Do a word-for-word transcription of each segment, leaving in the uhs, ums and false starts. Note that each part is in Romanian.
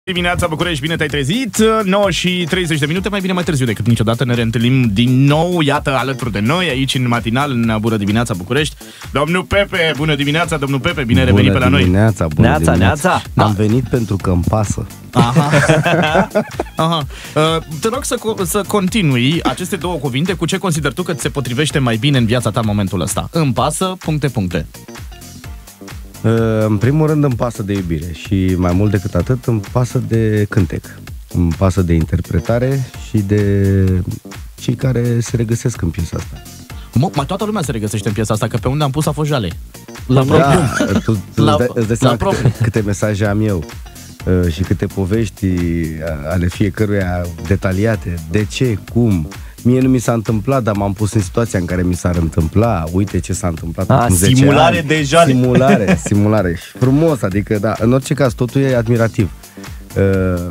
Dimineața, București, bine te-ai trezit. Nouă și treizeci de minute, mai bine mai târziu decât niciodată. Ne reîntâlnim din nou, iată, alături de noi, aici în matinal, în Bună Dimineața, București. Domnul Pepe, bună dimineața, domnul Pepe, bine bună revenit pe la noi. Dimineața, bună neața, dimineața, neața. Am venit pentru că îmi pasă. Aha. Aha. Uh, te rog să, să continui aceste două cuvinte cu ce consideri tu că ți se potrivește mai bine în viața ta în momentul ăsta. Îmi pasă, puncte, puncte. În primul rând îmi pasă de iubire și mai mult decât atât îmi pasă de cântec. Îmi pasă de interpretare și de cei care se regăsesc în piesa asta. Mă, mai toată lumea se regăsește în piesa asta, că pe unde am pus a fost jale. La da, tu, tu la, îți dai, îți dai seama la câte, câte mesaje am eu uh, și câte povești ale fiecăruia detaliate. De ce, cum... Mie nu mi s-a întâmplat, dar m-am pus în situația în care mi s-ar întâmpla. Uite ce s-a întâmplat acum zece simulare ani. de jale. Simulare, simulare. Frumos, adică, da, în orice caz, totul e admirativ. Uh,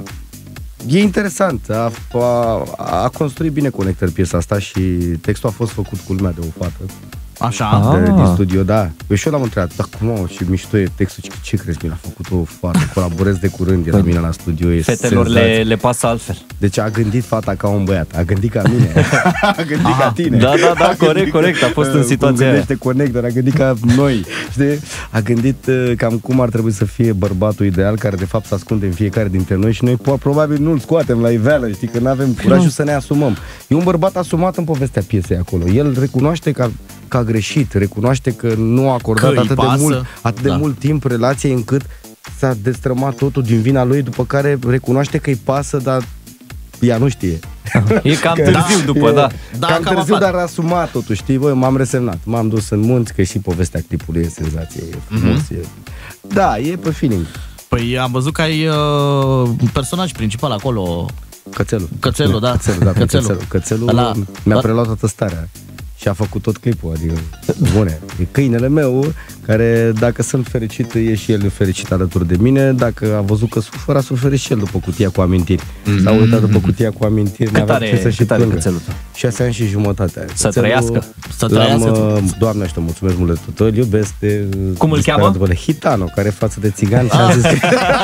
e interesant. A, a, a construit bine Conector piesa asta și textul a fost făcut cu lumea de o fată. Așa. De, din studio, da. Eu și eu l-am întrebat, da, cum, și mișto e textul, ce, ce crezi, mi l-a făcut o fată, colaborez de curând, e la mine la studio, e fetelor le, le pasă altfel. Deci a gândit fata ca un băiat, a gândit ca mine, a gândit Aha. ca tine. Da, da, da, corect, corect, a fost în situația aia. Gândește Conector, a gândit ca noi, știi? A gândit uh, cam cum ar trebui să fie bărbatul ideal, care de fapt se ascunde în fiecare dintre noi și noi probabil nu-l scoatem la iveală, știi, că nu avem curajul să ne asumăm. E un bărbat asumat în povestea piesei acolo, el recunoaște că că a greșit, recunoaște că nu a acordat atât de, mult, atât de da. mult timp relației încât s-a destrămat totul din vina lui, după care recunoaște că îi pasă, dar ea nu știe. E cam târziu da, după, e, da. da. Cam, cam târziu, dar a asumat totul, știi, bă, m-am resemnat, m-am dus în munți, că și povestea clipului e senzație, e frumos, mm-hmm. e... Da, e pe feeling. Păi am văzut că ai uh, un personaj principal acolo. Cățelul. Cățelul, da. Cățelul, da, Cățelul. Cățelul, Cățelul Ala, mi-a da. preluat toată starea. Și a făcut tot clipul, adică, bune, e câinele meu, care dacă sunt fericit, e și el fericit alături de mine, dacă a văzut că suferă, a suferit și el după cutia cu amintiri. Mm-hmm. S-a uitat după cutia cu amintiri, cât are, ce să și plângă. Cățelul? șase ani și jumătate. Să trăiască. Să trăiască. Doamne, știu, mulțumesc mult de tot, îl iubesc. De, cum îl cheamă? Hitano, care e față de țigan și a zis că...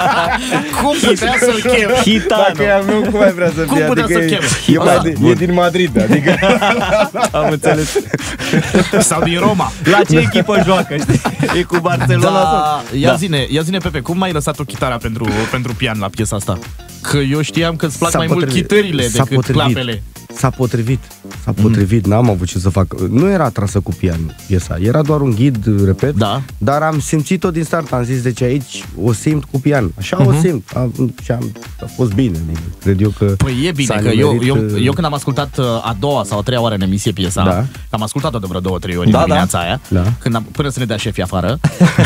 Cum putea să-l chem? Hitano. Dacă e al meu, cum ai vrea să fie? Cum putea să-l chem? E din Madrid, adică... Am înțeles. Sau din Roma. La ce echipă joacă, știi? E cu Barcelona. Da, ia, da. Zine, ia zine, Pepe, cum ai lăsat o chitară pentru, pentru pian la piesa asta? Că eu știam că îți plac mai mult chitările decât potrivit. clapele. S-a potrivit, s-a potrivit, mm. n-am avut ce să fac. Nu era trasă cu pian piesa, era doar un ghid, repet, da. Dar am simțit-o din start, am zis, deci aici o simt cu pian, așa mm-hmm. o simt, a, și am, a fost bine, cred eu că... Păi e bine, că eu, eu, eu când am ascultat a doua sau a treia oară în emisie piesa, da. Am ascultat-o de vreo două, trei ori da, în dimineața da. aia, da. Când am, până să ne dea șefii afară,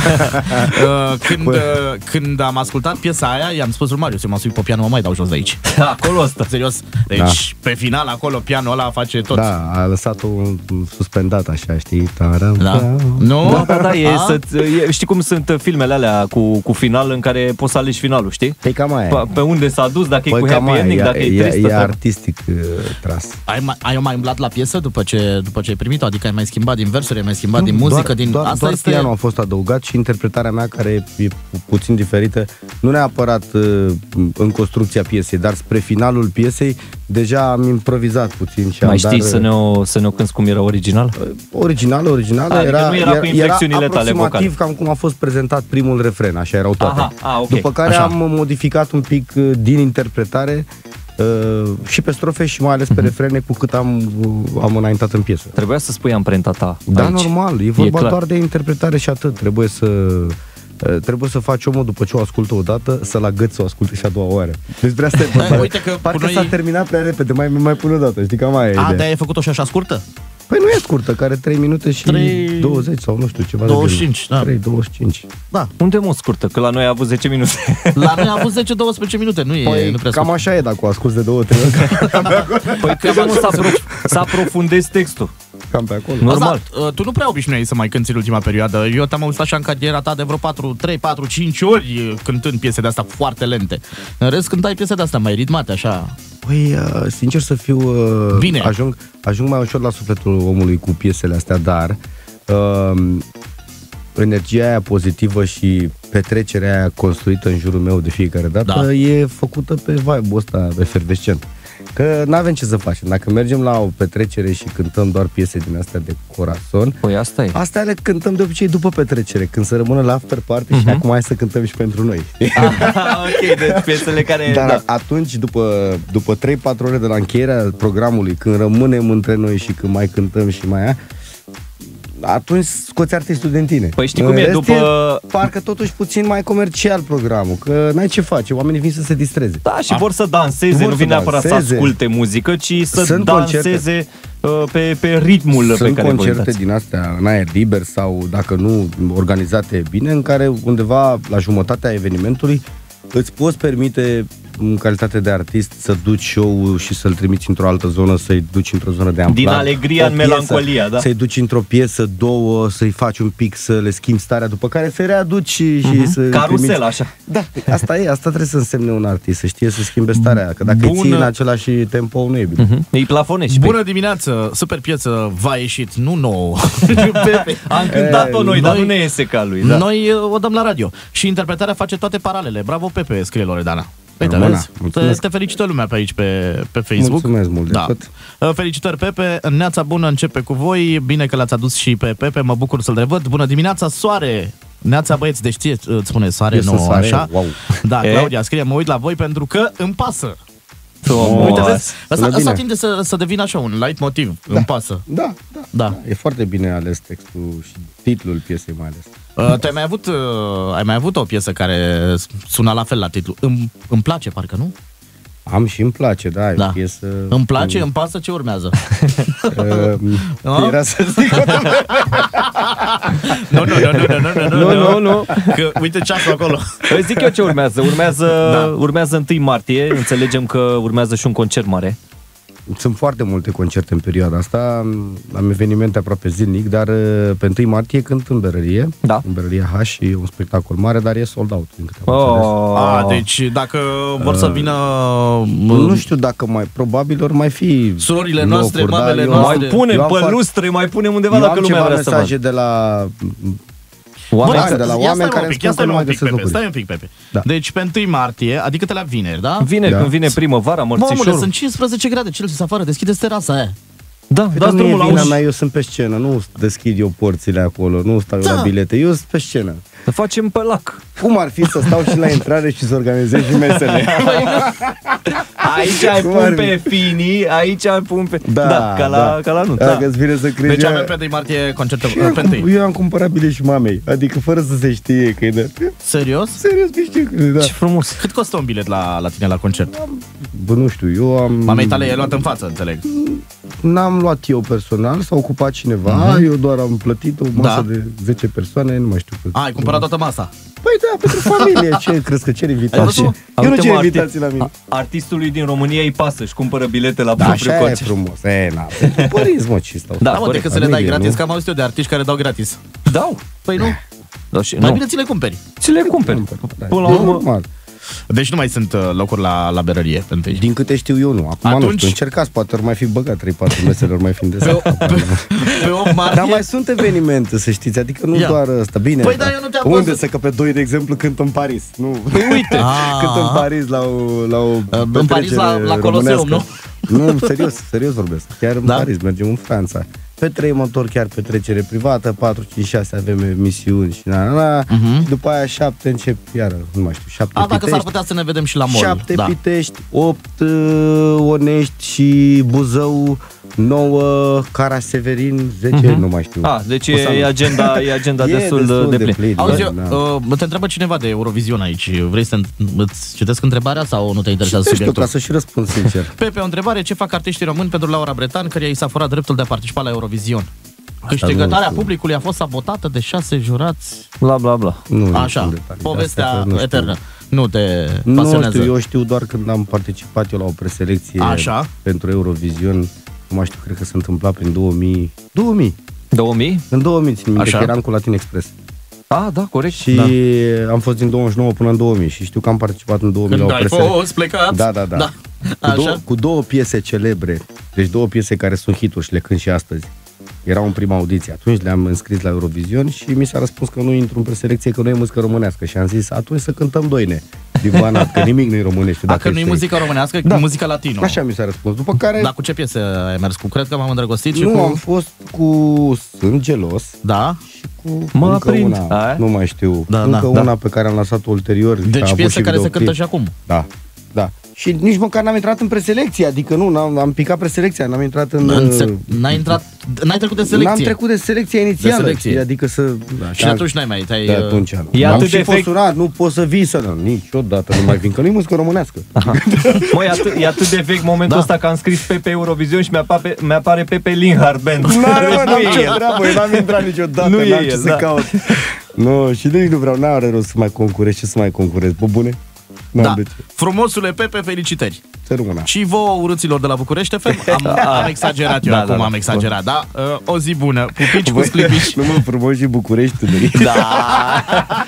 când, uh, când am ascultat piesa aia, i-am spus lui Marius, eu m-am suit pe pian, mă mai dau jos de aici. Acolo ăsta. Serios, deci da. Pe final acolo pianul ăla face tot. Da, a lăsat-o suspendat așa, știi? Taram, da. Nu? Da, da, da, e, e, știi cum sunt filmele alea cu, cu final în care poți să alegi finalul, știi? Păi cam aia. Pe, pe unde s-a dus, dacă păi e cu happy ending, dacă e, e tristă. E artistic uh, tras. Ai mai, ai mai umblat la piesă după ce, după ce ai primit-o? Adică ai mai schimbat din versuri, ai mai schimbat nu, din muzică? Doar, din... doar, Asta doar este... pianul a fost adăugat și interpretarea mea, care e puțin diferită, nu neapărat uh, în construcția piesei, dar spre finalul piesei, deja am improvizat puțin. Și mai am știi dar, să ne o, să ne o cânti cum era original? Original, original. Adică era, nu era cu inflexiunile era tale vocale. aproximativ cam cum a fost prezentat primul refren, așa erau toate. Aha, a, okay. După care așa. am modificat un pic uh, din interpretare uh, și pe strofe și mai ales pe uh-huh. refrene cu cât am, uh, am înaintat în piesă. Trebuia să spui amprenta ta. Da, aici. normal, e vorba e doar de interpretare și atât. Trebuie să... Trebuie să faci omul după ce o ascultă o dată, să-l agăți să o asculte și a doua oară. Despre asta e vorba. Uite că parcă noi... s-a terminat prea repede, mai, mai pun o dată, știi, cam aia e A, ideea. de-aia ai făcut-o și așa scurtă? Păi nu e scurtă, care trei minute și trei... douăzeci sau nu știu, ceva douăzeci și cinci, de da. trei douăzeci și cinci. Da. Unde mă scurtă? Că la noi a avut zece minute. La noi a avut zece douăsprezece minute, nu e păi, nu prea cam scurt. așa e dacă o asculți de două, trei ori. Păi trebuie mă să, aprof- să aprofundezi textul. Cam pe acolo. Normal. Asta, tu nu prea obișnuiai să mai cânti în ultima perioadă. Eu te-am auzit așa în cariera ta de vreo patru, trei, patru, cinci ori cântând piese de astea foarte lente. În rest, cântai piese de astea mai ritmate, așa. Păi, sincer să fiu, Bine. Ajung, ajung mai ușor la sufletul omului cu piesele astea, dar uh, energia aia pozitivă și petrecerea aia construită în jurul meu de fiecare dată da. e făcută pe vibe-ul ăsta efervescent. Că n-avem ce să facem. Dacă mergem la o petrecere și cântăm doar piese din astea de corazon, păi asta e. Astea le cântăm de obicei după petrecere, când se rămână la after party uh-huh. și acum hai să cântăm și pentru noi. Ah, ok, deci piesele care... Dar da. atunci, după, după trei patru ore de la încheierea programului, când rămânem între noi și când mai cântăm și mai aia, atunci scoți artistul din tine. Păi știi cum e, după... E, parcă totuși puțin mai comercial programul, că n-ai ce face, oamenii vin să se distreze. Da, și A, vor să danseze, nu vin neapărat să asculte muzică, ci să Sunt danseze uh, pe, pe ritmul Sunt pe care Sunt concerte din astea în aer liber sau, dacă nu, organizate bine, în care undeva la jumătatea evenimentului îți poți permite în calitate de artist să duci show-ul și să-l trimiți într-o altă zonă, să-i duci într-o zonă de amploare. Din alegria în melancolia, da. Să-i duci într-o piesă, două, să-i faci un pic, să le schimbi starea, după care să-i readuci și, uh-huh. și să... Carusel, așa. Da, asta e, asta trebuie să însemne un artist, să știe să schimbe starea, că dacă Bună... îi ții în același tempo, nu e bine. Uh-huh. Îi plafonezi. Bună dimineață, super piesă, v-a ieșit, nu nouă. Am cântat-o noi, dar nu ne iese ca lui. Da. Noi o dăm la radio și interpretarea face toate paralele. Bravo, Pepe, scrie Loredana. Uite, vezi? Te, te felicită lumea pe aici, pe, pe Facebook. Mulțumesc mult de da. tot. Felicitări, Pepe. Neața bună începe cu voi. Bine că l-ați adus și pe Pepe. Mă bucur să-l revăd. Bună dimineața, soare! Neața, băieți, deci ție îți spune soare, nu soare, așa. Wow. Da, e? Claudia scrie, mă uit la voi pentru că îmi pasă. Oh, uite, vezi? Asta, asta tinde să, să devină așa un light motiv. Da. Îmi pasă. Da, da, da, da. E foarte bine ales textul și titlul piesei mai ales. Uh, tu ai mai avut, uh, ai mai avut o piesă care suna la fel la titlu. Îmi, îmi place, parcă, nu? Am și îmi place, da, e da. o piesă... Îmi place, îmi pasă, ce urmează? uh, era să zic... Nu, nu, nu, nu, nu, nu, nu, nu, nu. Că uite ceasul acolo. Păi zic eu ce urmează. Urmează, da. urmează întâi martie, înțelegem că urmează și un concert mare. Sunt foarte multe concerte în perioada asta, am evenimente aproape zilnic, dar pe întâi martie cânt în Berărie, da. în Berăria H, și e un spectacol mare, dar e sold out, din câte am oh. înțeles. A, deci dacă vor să vină... Nu știu dacă mai, probabil ori mai fi surorile noastre, mamele noastre. Mai punem pe lustre, mai punem undeva dacă lumea vrea să vadă. Eu am ceva mesaje de la... Oameni, Bă, de la oameni care pic, spun că nu mai găsesc Pepe, stai un pic, Pepe. Da. Deci pe întâi martie, adică te la vineri, da? Vineri, da. Când vine primăvara, mărțișorul. Mamule, sunt cincisprezece grade Celsius afară, deschideți terasa aia. Da, păi dați drumul la uși. Mea, eu sunt pe scenă, nu deschid eu porțile acolo, nu stau da. eu la bilete, eu sunt pe scenă. Să facem pe lac. Cum ar fi să stau și la intrare și să organizez și mesele? Aici ai pun pe finii, aici ai pun pe... Da, da, ca, la, da. ca la nu. Dacă îți vine să crezi... Deci avem pe întâi martie concertă pe întâi. Eu am cumpărat bilet și mamei, adică fără să se știe că e de... Serios? Serios, că știu, da. Ce frumos. Cât costă un bilet la, la tine la concert? Bă, nu știu, eu am... Mamei tale i-ai luat în față, înțeleg. N-am luat eu personal, s-a ocupat cineva, uh-huh. eu doar am plătit o masă da. de zece persoane, nu mai știu cât. A, ai cumpărat toată masa? Păi da, pentru familie, ce crezi că cer invitații? Eu nu cer invitații la mine. Artistului din România îi pasă și cumpără bilete la da, propriul concert. Da, așa e frumos, e, na, pentru părinți, mă, ce stau. Da, mă, decât să le dai gratis, că am auzit eu de artiști care dau gratis. Dau? Păi nu. Da, și, mai nu. bine ți le cumperi. Ți le cumperi. Până la urmă. Deci nu mai sunt uh, locuri la, la Berărie pe întâi. Din câte știu eu, nu. Acum Atunci... nu știu, încercați, poate ori mai fi băgat trei patru mesele, ori mai fi îndesat. Pe, pe, pe opt martie... Dar mai sunt evenimente, să știți, adică nu Ia. doar ăsta. Bine, păi da, eu nu te-am unde să că pe doi, de exemplu, cânt în Paris. Nu. Păi uite. Cânt în Paris la o, la o în Paris la, la Coloseum, nu? Nu, serios, serios vorbesc. Chiar în da? Paris, mergem în Franța. Pe trei motor chiar petrecere privată, patru, cinci, șase avem emisiuni și na, na, na. Uh-huh. Și după aia șapte încep, iară, nu mai știu, șapte A, Pitești. Dacă s-ar putea să ne vedem și la mall. șapte da. Pitești, opt uh, Onești și Buzău, nouă Caraseverin, zece, uh-huh. nu mai știu. A, deci e agenda, e agenda e destul, destul de, de plin. Auzi, eu, uh, te întreabă cineva de Eurovision aici. Vrei să îți citesc întrebarea sau nu te interesează și subiectul? Ca să și răspund sincer. Pepe, o întrebare, ce fac artiștii români pentru Laura Bretan, căreia i s-a furat dreptul de a participa la Eurovision? Câștigătoarea publicului a fost sabotată de șase jurați. Bla, bla, bla. Nu, așa, povestea nu eternă. Nu te pasionează. Nu știu, eu știu doar când am participat eu la o preselecție așa. pentru Eurovision. Nu mai știu, cred că se întâmpla prin două mii. două mii? două mii? În două mii, țin minte că eram cu Latin Express. Ah, da, corect. Și da. am fost din douăzeci și nouă până în două mii și știu că am participat în două mii când la o preselecție. Când ai fost plecat. Da, da, da. da. Cu, două, cu două piese celebre, deci două piese care sunt hituri și le cânt și astăzi. Erau în prima audiție. Atunci le-am înscris la Eurovision și mi s-a răspuns că nu intru în preselecție, că nu e muzică românească. Și am zis, atunci să cântăm doine din Banat, că nimic nu e românește. Dacă nu e muzică românească, da. muzică latino. Așa mi s-a răspuns. După care... Dar cu ce piese ai mers? Cu Cred că m-am îndrăgostit și nu, cu... am fost cu Sunt gelos. Da. Și cu mă încă prind. Una, A? nu mai știu. Da, încă da, una da. pe care am lăsat-o ulterior. Deci piese care se cântă și acum. Da, da. Și nici măcar n-am intrat în preselecție, adică nu, n-am, am picat preselecția, n-am intrat în... în n-ai intrat, n-ai trecut de selecție. N-am trecut de selecția inițială, de selecție. Adică să... Da, și atunci n-ai mai, te-ai... De atunci, nu. Am și fost sunat, nu poți să vii să... Nu, niciodată nu mai vin, că nu-i muzică românească. Măi, e atât de vechi momentul ăsta că am scris Pepe Eurovision și mi-apare, mi-apare Pepe Linhart Band. Nu, nu, nu, ce treabă, eu n-am intrat niciodată, nu n-am ce să caut. Nu, și nici nu vreau, n-are rost să mai concurez, ce să mai concurez, pe bune? Da, frumosule Pepe, felicitări. Și vouă, urâților de la București F M. Am, am exagerat eu, da, acum da, da. am exagerat, da? O zi bună, pupici cu sclipici. Nu mă frumos și București, da.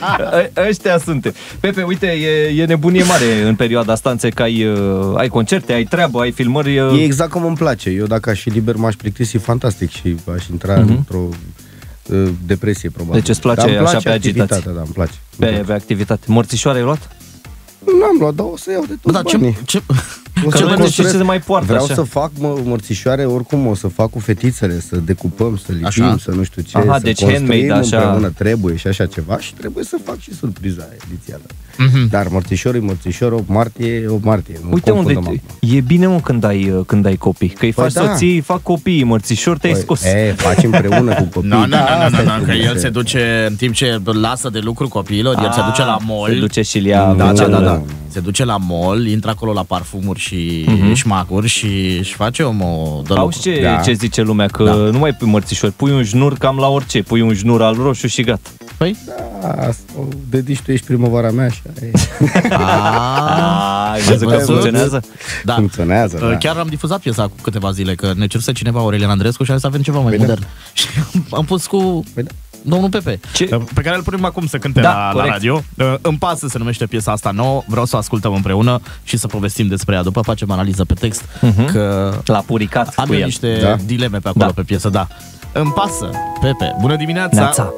Ăștia sunt. Pepe, uite, e, e nebunie mare în perioada asta, înțeleg că ai, ai concerte, ai treabă, ai filmări. E exact cum îmi place. Eu dacă aș fi liber m-aș plictisi fantastic și aș intra uh-huh. într-o depresie, probabil. Deci îți place, place așa pe agitație? Da, îmi place. Pe, pe activitate. Mărțișoare ai luat? Nu n-am luat, dar o să iau de toți da, banii. Ce, ce... O să că ce se mai poartă Vreau așa. să fac mă, mărțișoare, oricum o să fac cu fetițele, să decupăm, să lipim, așa. Să nu știu ce, aha, să deci construim așa. împreună, trebuie și așa ceva și trebuie să fac și surpriza edițială. Mm-hmm. Dar mărțișor e mărțișor, opt martie, opt martie. Nu uite unde, e bine mă când ai, când ai copii, că îi faci păi soții, da. fac copii, mărțișor te-ai păi, scos. E, faci împreună cu copiii. Nu, nu, nu, nu, că el se duce, în timp ce lasă de lucru copiilor, el se duce la mall. Se duce și ia. Da, da, da, da. Se duce la mall, intră acolo la parfumuri și mm-hmm. șmacuri și își face om o dă auzi ce, da. ce zice lumea, că da. nu mai pui mărțișori, pui un jnur cam la orice, pui un jnur al roșu și gata. Păi? Da, dedici tu ești primăvara mea și aaa, vezi că funcționează? Da. Funcționează, da. Chiar am difuzat piesa cu câteva zile, că ne ceruse cineva Aurelian Andreescu și a zis să avem ceva mai păi modern. Da. Și am pus cu... Păi da. Domnul Pepe, ce? Pe care îl punem acum să cânte da, la, la radio. Îmi pasă se numește piesa asta nouă. Vreau să o ascultăm împreună și să povestim despre ea. După facem analiză pe text, uh-huh. că la puricat am niște da. dileme pe acolo da. pe piesă, da. Îmi pasă, Pepe. Bună dimineața. Neața.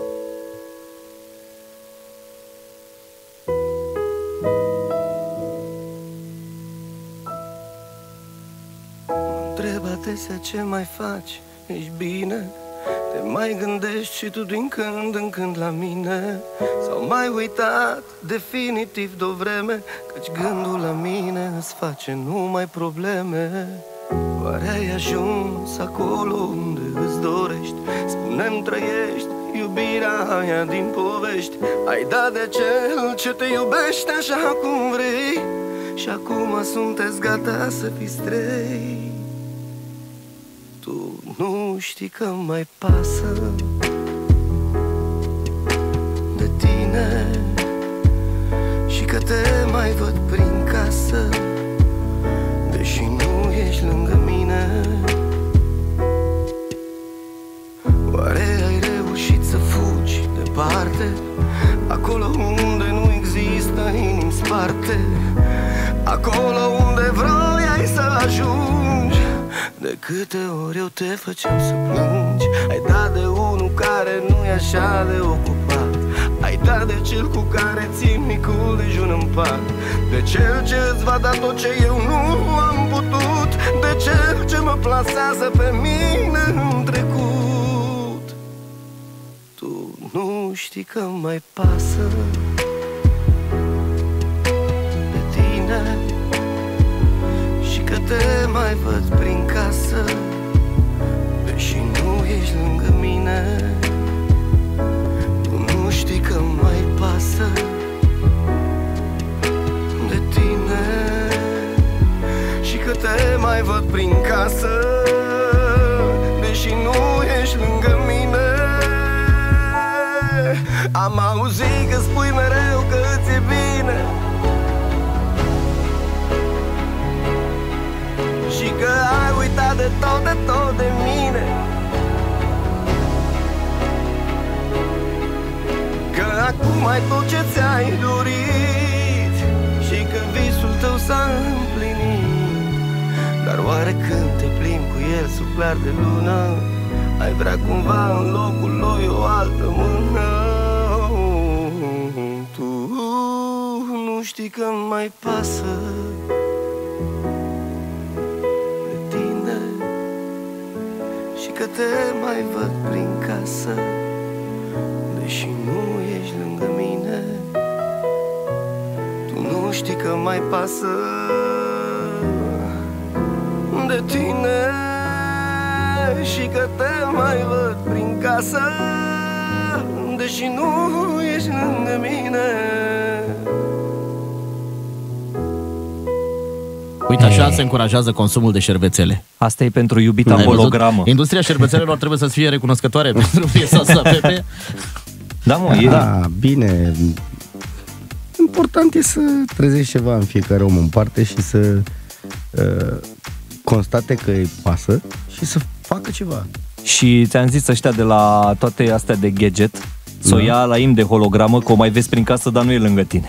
Întreb adesea ce mai faci, ești bine? Te mai gândești și tu din când în când la mine? Sau mai uitat definitiv de-o vreme, căci gândul la mine îți face numai probleme? Oare ai ajuns acolo unde îți dorești? Spune-mi, trăiești iubirea aia din povești? Ai dat de cel ce te iubește așa cum vrei și acum sunteți gata să fiți trei? Tu nu știi că mai pasă de tine și că te mai văd prin casă, deși nu ești lângă mine. Oare ai reușit să fugi departe, acolo unde nu există inimi sparte, acolo unde vroiai să ajungi? De câte ori eu te făceam să plângi, ai dat de unul care nu e așa de ocupat, ai dat de cel cu care țin micul dejun în pat, de cel ce îți va da tot ce eu nu am putut, de cel ce mă plasează pe mine în trecut. Tu nu știi că mai pasă de tine și că te mai văd prin casă, deși nu ești lângă mine. Tu nu știi că mai pasă de tine și că te mai văd prin casă, deși nu ești lângă mine. Am auzit că spui mereu că îți e bine și că ai uitat de tot, de tot de mine, că acum ai tot ce ți-ai dorit și că visul tău s-a împlinit. Dar oare când te plimbi cu el sub clar de lună, ai vrea cumva în locul lui o altă mână. Tu nu știi că mai pasă de tine și că te mai văd prin casă, deși nu ești lângă mine. Tu nu știi că mai pasă de tine și că te mai văd prin casă, deși nu ești lângă mine. Uite, așa se încurajează consumul de șervețele. Asta e pentru iubita hologramă. Industria șervețelelor trebuie să fie recunoscătoare pentru piesa asta, Pepe. Da, mă, e... Da, bine. Important e să trezești ceva în fiecare om în parte și să uh, constate că îi pasă și să facă ceva. Și ți-am zis ăștia de la toate astea de gadget să o ia la im de hologramă, că o mai vezi prin casă, dar nu e lângă tine.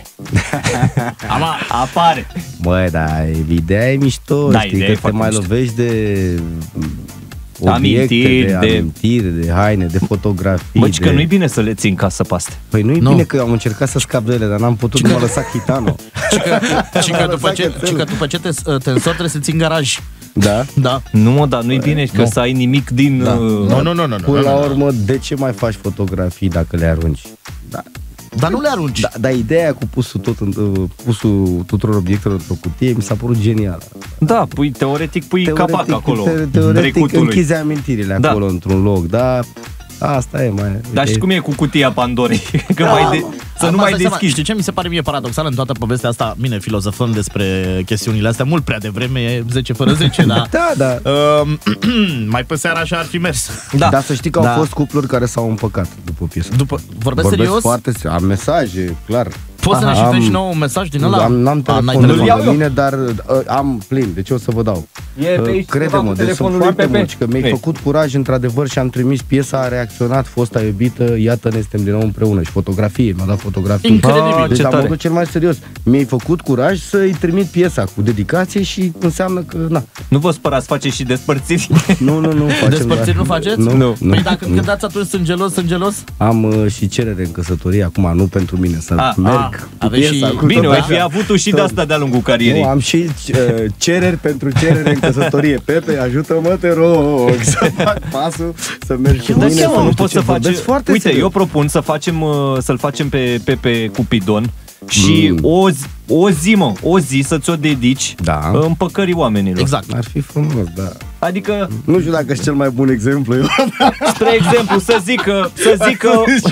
Ama, apare. Băi, da, ideea e mișto, da, știi, că te mai mișto. Lovești de obiecte, amintiri, de, de amintiri, de haine, de fotografii. Bă, de... că nu-i bine să le ții în casă pe astea. Păi nu-i no. bine, că am încercat să scap de ele, dar n-am putut, m-a lăsat chitanul. Și că după ce, că după ce te, te însori trebuie să ții în garaj. Da? Da. Nu, mă, dar nu-i bine că nu. să ai nimic din... Da. Uh... Nu, nu, nu, nu. Până la urmă, de ce mai faci fotografii dacă le arunci? Da. Dar nu le arunci. Da, dar ideea cu pusul, tot, pusul tuturor obiectelor într-o cutie mi s-a părut genială. Da, pui, teoretic pui teoretic, capac acolo. Te, teoretic închizi amintirile da. acolo într-un loc, dar asta e mai... Dar și cum e cu cutia Pandorei? Că da, mai de, să nu mai deschizi. Știi ce mi se pare mie paradoxal în toată povestea asta? Bine, filozofăm despre chestiunile astea mult prea devreme, e zece fără zece, da. Da, da. Uh, mai pe seara așa ar fi mers. Da. Dar să știi că da. au fost cupluri care s-au împăcat după piesă. După, vorbesc, vorbesc serios? Foarte, am mesaje, clar. Poți să ne citești nou un mesaj din ăla? Am, n-am telefonul de mine, dar uh, am plin, deci o să vă dau. E uh, crede-mă, deci sunt foarte mulți, că mi-ai Ei. făcut curaj într-adevăr și am trimis piesa, a reacționat, fosta iubită, iată ne suntem din nou împreună și fotografie, mi-a dat fotografii. Incredibil, deci ce la tare. modul cel mai serios, mi-ai făcut curaj să-i trimit piesa cu dedicație și înseamnă că, na. Nu vă spărați, faceți și despărțiri? Nu, nu, nu. Facem, despărțiri nu faceți? Nu. nu. Păi dacă când dați atunci sângelos, sângelos? Am uh, și cerere în căsătorie acum, nu pentru mine, să a, merg a, cu piesa. Și... Bine, ai fi avut tu și de asta de-a lungul carierei. Nu, am și uh, cereri pentru cerere în căsătorie. Pepe, ajută-mă, te rog, să fac pasul, să mergi cu mine. Dar nu poți să faci... Uite, serios. eu propun să facem, uh, să-l facem pe Pepe Cupidon și mm. o, zi, o zi, mă, o zi să-ți o dedici da. împăcării oamenilor. Exact. Ar fi frumos, da. Adică... Nu știu dacă e cel mai bun exemplu. Eu. Spre exemplu, să zică... Să zică...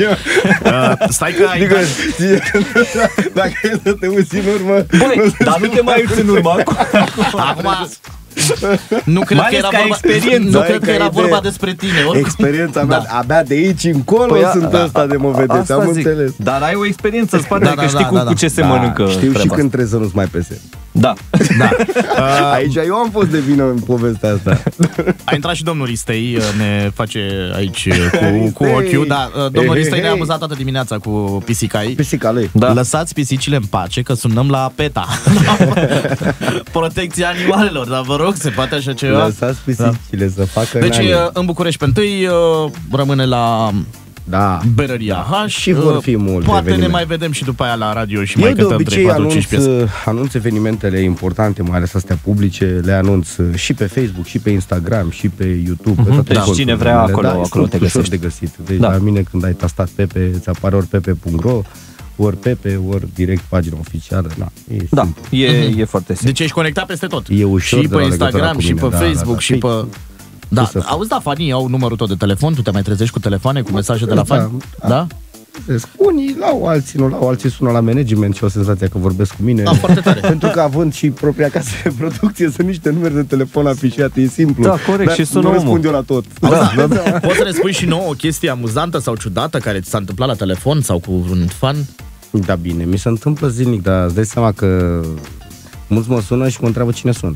uh, stai că ai... Adică, dacă e să te uiți în urmă... Băi, dar nu te mai uiți în urmă. Acum... Acum... Nu cred că era, vorba, nu cred că era vorba despre tine. Oricum. Experiența mea, da. abia de aici încolo păi, sunt da, ăsta de mă vedeți, am zic. înțeles. Dar ai o experiență în spate, da, că da, știi da, cu, da, cu ce se da, mănâncă. Știu și când trebuie să nu-ți mai pese. Da. da. Uh, aici eu am fost de vină în povestea asta. A intrat și domnul Ristei, ne face aici cu, cu ochiul. Da, domnul Ristei ne-a amuzat toată dimineața cu pisicai. Pisica lui. Da. Lăsați pisicile în pace, că sunăm la PETA. Protecția animalelor, dar vă rog, se poate așa ceva. Lăsați pisicile da. să facă Deci în București pe întâi rămâne la... Da. Berăria H. Și vor fi multe Poate evenimente. ne mai vedem și după aia la radio și eu mai cântăm trei patru cinci piese. Anunț evenimentele importante, mai ales astea publice, le anunț și pe Facebook, și pe Instagram, și pe YouTube. Uh-huh. Pe toate da. Cine vrea acolo, da, acolo te găsești. de găsit. Deci da. la mine când ai tastat Pepe, îți apare ori pepe punct ro, ori Pepe, ori direct pagina oficială. Da, e, da, e, uh-huh. e foarte simplu. Deci ești conectat peste tot. E ușor și pe Instagram, și pe da, Facebook, da, da. și pe... Da, auzi, da, fanii au numărul tău de telefon, tu te mai trezești cu telefoane, cu mesaje de la fani? Da? da? Unii lau, alții nu lau, alții sună la management și au senzația că vorbesc cu mine. Da, foarte tare. Pentru că având și propria casă de producție, sunt niște numere de telefon afișate, e simplu. Da, corect, dar și sună nu răspund eu la tot. Da, da, da. Poți să ne spui și nouă o chestie amuzantă sau ciudată care ți s-a întâmplat la telefon sau cu un fan? Da, bine, mi se întâmplă zilnic, dar îți dai seama că mulți mă sună și mă întreabă cine sunt.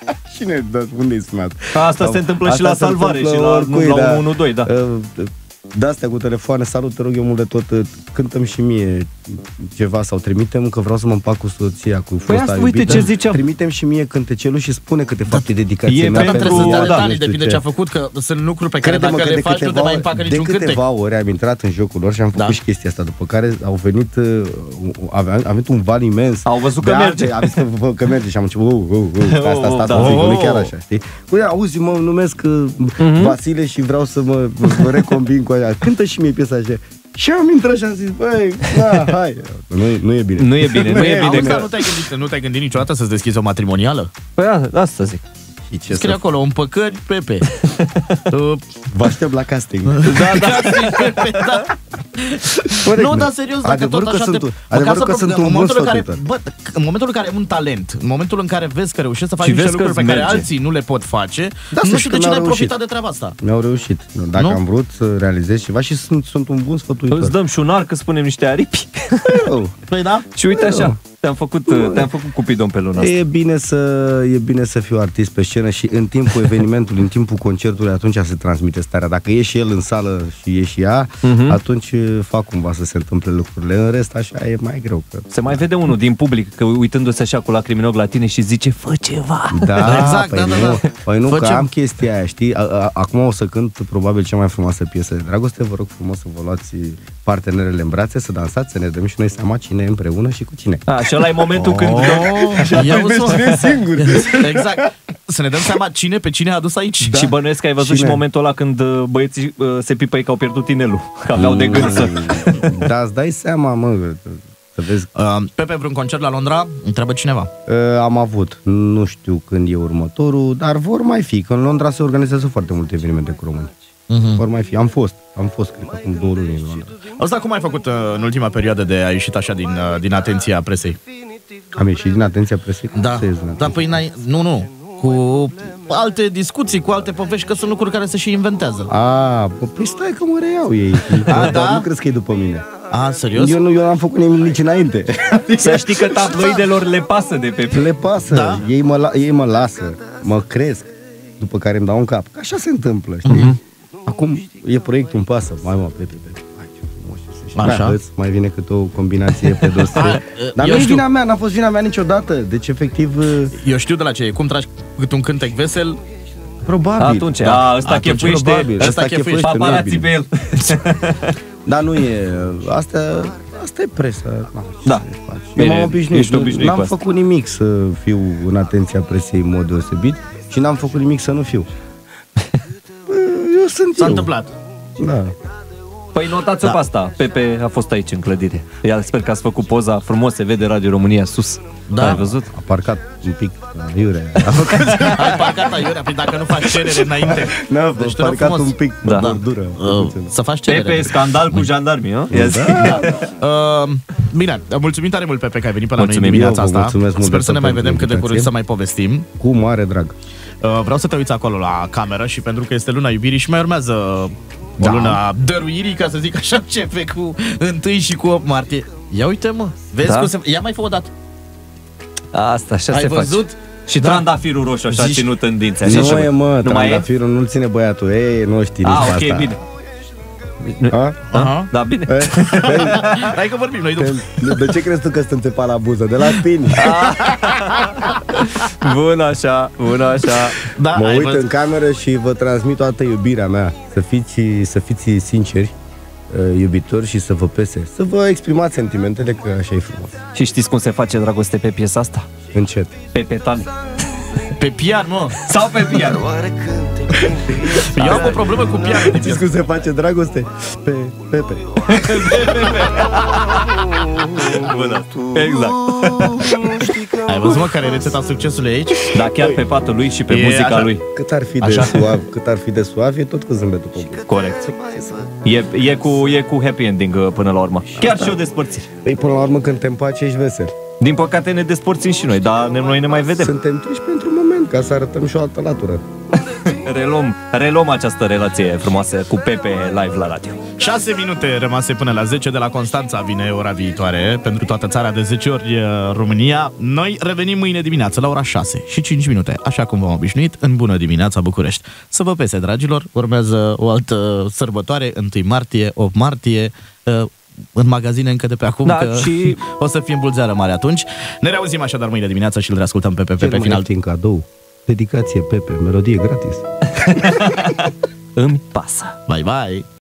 Cine, da, unde-i sunat? Asta se întâmplă și la salvare și la, oricui, la da. unu unu doi, da. de-astea cu telefoane, salut, te rog eu mult de tot, cântăm și mie ceva sau trimitem, că vreau să mă împac cu soția, cu păi fosta asta, iubită. Uite ce ziceam. Trimitem și mie cântecelul și spune câte fapte de dedicație e mea. Da, trebuie să dea detalii, da, depinde ce a făcut, că sunt lucruri pe care Crede-mă dacă că le faci, nu te mai împacă niciun cântec. De câteva ori am intrat în jocul lor și am făcut Da. și chestia asta, după care au venit, a venit un val imens. Au văzut că merge. Am zis că, că merge și am început, uh, uh, uh, asta, asta, asta, zic, nu chiar așa, știi? Uite, auzi, mă numesc Vasile și vreau să mă recombin cu aia. Cântă și mie piesa așa. Și am intrat și am zis, băi, da, hai. Nu, nu e bine. Nu e bine, nu e bine. Că... Nu te-ai gândit, nu te-ai gândit niciodată să-ți deschizi o matrimonială? Păi a, asta zic. Ce scrie acolo, împăcări Pepe. Vă aștept la casting. Da, da, Pepe, da. Nu, dar serios, dacă tot așa sunt, te... Adevărul că sunt un bun sfătuitor. În momentul în care ai un talent, în momentul în care vezi că reușești să faci niște lucruri pe care alții nu le pot face, nu știu de ce n-ai profitat de treaba asta. Mi-au reușit. Dacă am vrut să realizez ceva și sunt un bun sfătuitor. Îți dăm și un arc, că spunem niște aripi. Păi da? Și uite așa. Te-am făcut, te-am făcut Cupidon pe luna asta. E bine, să, e bine să fiu artist pe scenă și în timpul evenimentului, în timpul concertului, atunci se transmite starea. Dacă e și el în sală și e și ea, uh-huh. atunci fac cumva să se întâmple lucrurile. În rest, așa e mai greu. Că... Se mai vede unul din public, că uitându-se așa cu lacrimi în ochi la tine și zice, fă ceva. Da, exact, păi da, nu, da, da. Păi nu, că am chestia aia, știi? Acum o să cânt probabil cea mai frumoasă piesă de dragoste. Vă rog frumos să vă luați partenerele în brațe, să dansați, să ne dăm și noi seama cine e împreună și cu cine. A, și ăla e momentul oh, când... Cine singur. Exact. Să ne dăm seama cine pe cine a adus aici. Da. Și bănuiesc că ai văzut cine? Și momentul ăla când băieții se pipăi că au pierdut inelul. Că aveau de gând să... Da, îți dai seama, mă... Să vezi. Uh, Pepe, vreun concert la Londra? Întreabă cineva. Uh, am avut. Nu știu când e următorul, dar vor mai fi. Că în Londra se organizează foarte multe evenimente cu români. Uh-huh. Vor mai fi. Am fost. Am fost, cred că acum două luni în Londra. Asta cum ai făcut uh, în ultima perioadă de a ieșit așa din, uh, din atenția presei? Am ieșit din atenția presei? Da. Da, păi n-ai... Nu, nu. Cu alte discuții, cu alte povești, că sunt lucruri care se și inventează. A, păi stai că mă reiau ei. A, da? Nu crezi că e după mine. A, serios? Eu nu, eu n-am făcut nimic nici înainte. Să știi că tabloidelor le pasă de Pepe. Le pasă. Da? Ei, mă, ei mă lasă, mă cresc, după care îmi dau un cap. Așa se întâmplă, știi? Uh-huh. Acum e proiectul în pasă. Mai mă, Pepe, Pepe. Așa? Da, mai vine cât o combinație pe dos. Dar nu e vina mea, n-a fost vina mea niciodată. Deci, efectiv... Eu știu de la ce e. Cum tragi cât un cântec vesel? Probabil. Atunci, da. a, ăsta chefuiește. Ăsta chefuiește. Paparații pe el. Dar nu e... Asta, asta e presă. Da. Eu m-am obișnuit. N-am făcut nimic să fiu în atenția presei în mod deosebit și n-am făcut nimic să nu fiu. Eu sunt S-a întâmplat. Da. Păi notați-o da. Pe asta. Pepe a fost aici în clădire. Iar sper că ați făcut poza frumos, se vede Radio România sus. Da. Ai văzut? A parcat un pic aiurea. Ai parcat aiurea, păi dacă nu faci cerere înainte. Nu, deci a parcat un pic de da. bordură. Uh, să faci cerere. Pepe, scandal cu jandarmii, nu? Da. Da. Uh, bine, mulțumim tare mult, Pepe, că ai venit pe la mulțumim noi dimineața asta. Sper să ne mai vedem cât de curând să mai povestim. Cu mare drag. Uh, vreau să te uiți acolo la cameră și pentru că este luna iubirii și mai urmează o da. lună a dăruirii, ca să zic așa, începe cu întâi și cu opt martie. Ia uite, mă, vezi da? Cum se... Ia mai fă o dată. Asta, așa ai se văzut? Face. Și da. Trandafirul roșu așa Zici... ținut în dinți. Așa nu e, mă, nu trandafirul nu-l ține băiatul. Ei, nu știi nici ah, asta. ok, bine. A? Aha. Da, bine. E, hai că vorbim noi după. De ce crezi tu că sunt țepat la buză? De la spini. Bun așa, bun așa. Da, mă uit văzut? În cameră și vă transmit toată iubirea mea. Să fiți, să fiți sinceri, iubitori și să vă pese. Să vă exprimați sentimentele, că așa e frumos. Și știți cum se face dragoste pe piesa asta? Încet. Pe petale. Pe pian, mă. Sau pe pian. Eu am o problemă cu pian. Știți cum se face dragoste? Pe Pepe. Bună. Exact. Ai văzut, mă, care e rețeta succesului aici? Da, chiar pe patul lui și pe e muzica așa. Lui. Cât ar fi așa? de suav, cât ar fi de suav, e tot cu zâmbetul pe bun. Corect. E, e, cu, e cu happy ending până la urmă. Chiar și o despărțire. Păi până la urmă când te împaci ești vesel. Din păcate ne despărțim și noi, dar noi ne mai vedem. Suntem triși pentru moment, ca să arătăm și o altă latură. reluăm, reluăm această relație frumoasă cu Pepe live la radio. șase minute rămase până la zece. De la Constanța vine ora viitoare pentru toată țara, de zece ori România. Noi revenim mâine dimineață la ora șase și cinci minute, așa cum v-am obișnuit, în Bună Dimineața București. Să vă pese, dragilor, urmează o altă sărbătoare, întâi martie, opt martie, în magazine încă de pe acum, da, că și o să fie îmbulzeară mare atunci. Ne reauzim așadar mâine dimineață și îl reascultăm pe Pepe pe final. Cel mai cadou, dedicație Pepe, melodie gratis. Îmi pasă. Bye bye.